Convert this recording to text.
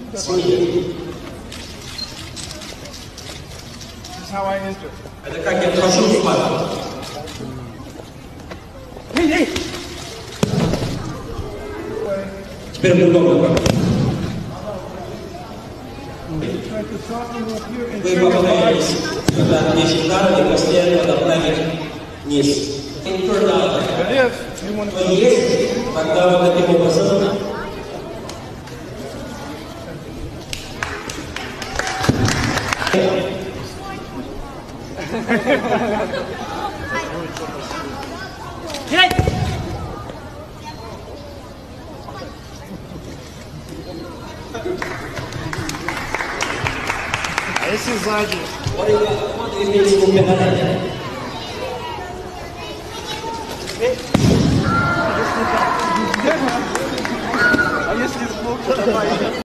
Смени. Это как я вхожу в спад. Теперь по-другому как. Вы попытаетесь, когда отвесить удар, и после этого направить вниз. То есть, когда вот таким образом А если сзади? вот здесь упоминание. А если сбоку?